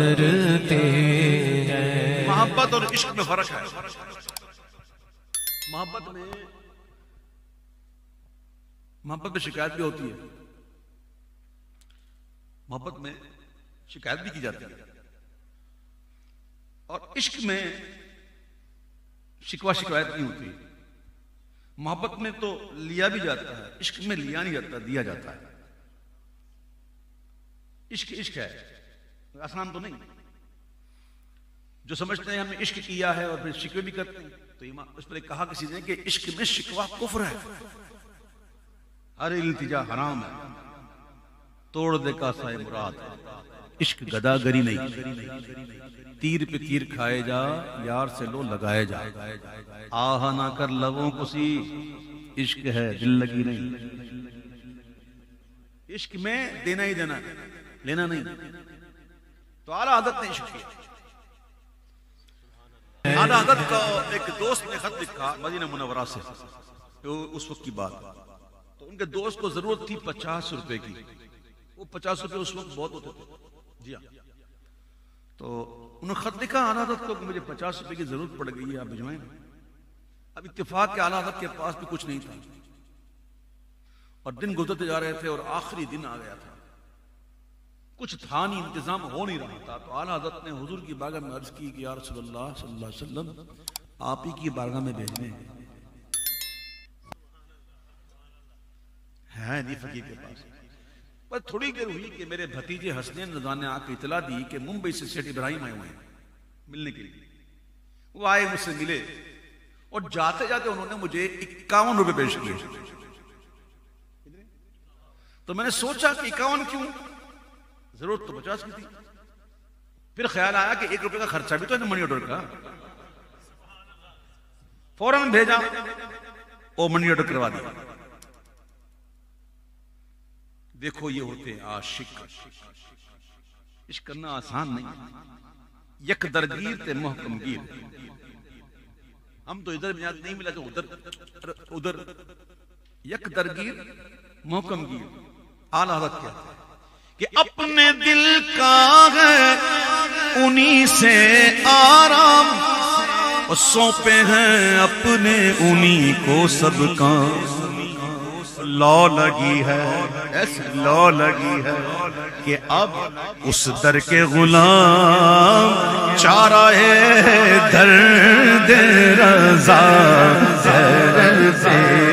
کرتے ہیں۔ محبت اور عشق میں فرق ہے۔ محبت میں شکایت بھی ہوتی ہے، محبت میں شکایت بھی کی جاتی ہے، اور عشق میں شکوہ شکایت نہیں ہوتی۔ محبت میں تو لیا بھی جاتا ہے، عشق میں لیا نہیں جاتا، دیا جاتا ہے۔ عشق عشق ہے، آسان تو نہیں۔ جو سمجھتے ہیں ہم نے عشق کیا ہے اور پھر شکوے بھی کرتے ہیں، تو اس پر کہا کسی نے کہ عشق میں شکوہ کفر ہے، ہر التجا حرام ہے، توڑ دے کا سائے مراد ہے۔ عشق گداگری نہیں، تیر پہ تیر کھائے جا، یار سے لو لگائے جا، آہ نہ کر لبوں کو سی، عشق ہے دل لگی نہیں۔ عشق میں دینا ہی دینا، لینا نہیں۔ تو اعلیٰ حضرت نے عشق کیا۔ اعلیٰ حضرت کا ایک دوست نے خط لکھا مدینہ منورہ سے، اس وقت کی بات، تو ان کے دوست کو ضرورت تھی 50 روپے کی۔ وہ 50 روپے اس وقت بہت ہوتے تھے، جی ہاں۔ تو انہوں نے خط لکھا اعلیٰ حضرت کو کہ مجھے 50 روپے کی ضرورت پڑ گئی ہے، آپ بھجوائیں۔ اب اتفاق کے اعلیٰ حضرت کے پاس بھی کچھ نہیں تھا، اور دن گزرتے جا رہے تھے اور آخری دن آ گیا تھا، کچھ تھا نہیں، انتظام ہو نہیں رہا تھا۔ تو اعلیٰ حضرت نے حضور کی بارگاہ میں عرض کی کہ یا رسول اللہ صلی اللہ علیہ وسلم، آپ ہی کی بارگاہ میں بھیجنے ہے نہیں فقیر کے پاس۔ بس تھوڑی دیر ہوئی کہ میرے بھتیجے حسنین رضا نے آ کے اطلاع دی کہ ممبئی سے سیٹ ابراہیم آئے ہوئے ہیں ملنے کے لیے۔ وہ آئے، مجھ سے ملے، اور جاتے جاتے انہوں نے مجھے 51 روپے پیش کیے۔ تو میں نے سوچا کہ 51 کیوں، ضرورت تو 50 کی تھی۔ پھر خیال آیا کہ 1 روپے کا خرچہ بھی تو ہے منی آرڈر کا، فوراً بھیجا، وہ منی آرڈر کروا دیا۔ دیکھو یہ ہوتے ہیں عاشق۔ عشق کرنا آسان نہیں، یک درگیر تے محکم گیر۔ ہم تو ادھر بنیاد نہیں ملا تو ادھر یک درگیر محکم گیر۔ اعلیٰ حضرت کیا کہ اپنے دل کا ہے انہی سے آرام، اور سونپے ہیں اپنے انہی کو سب کام۔ لو لگی ہے، ایسی لو لگی ہے کہ اب اس در کے غلام چارہ درد رضا